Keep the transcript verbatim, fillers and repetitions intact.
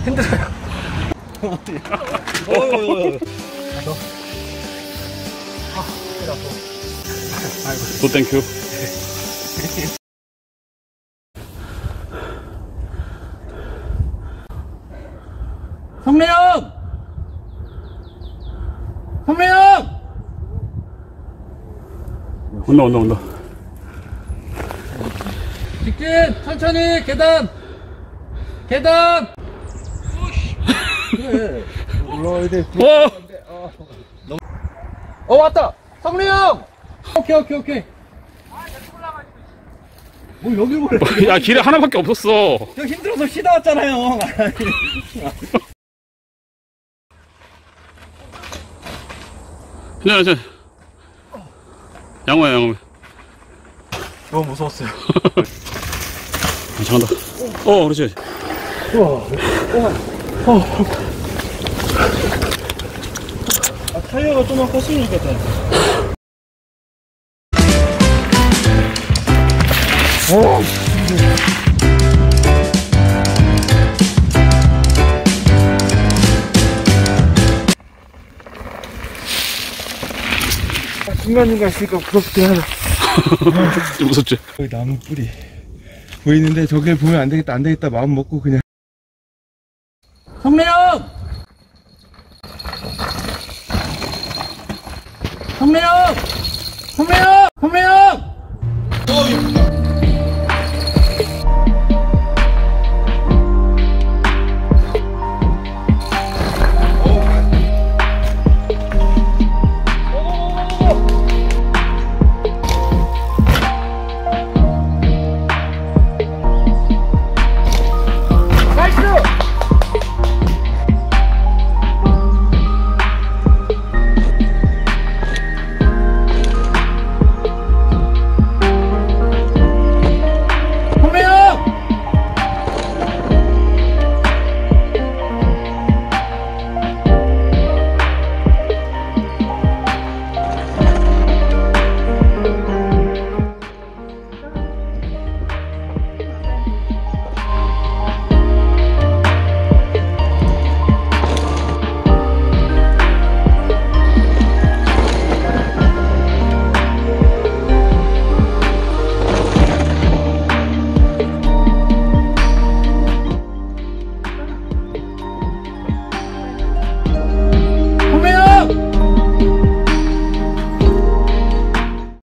힘들어요. 어휴. 또 땡큐. 성래형! 성래형! 온다 온다 온다. 직진! 천천히! 계단! 계단! 그래. 올라와야 돼. 어! 어, 왔다! 성래형! 오케이, 오케이, 오케이. 뭐, 여길 몰래. 야, 길에 하나밖에 없었어. 저 힘들어서 쉬다 왔잖아요. 괜찮아, 괜찮아. 양호야, 양호. 너무 무서웠어요. 잘한다. 어, 그렇지. 우와. 우와. 어. 아, 타이어가 좀만 컸으면 좋겠다. 오. 중간중간 있으니까 무섭긴 하다. 좀 무섭지? 여기 나무 뿌리 보이는데 저길 보면 안 되겠다, 안 되겠다 마음 먹고 그냥. 성래형! 성래형! 성래형! 성래형!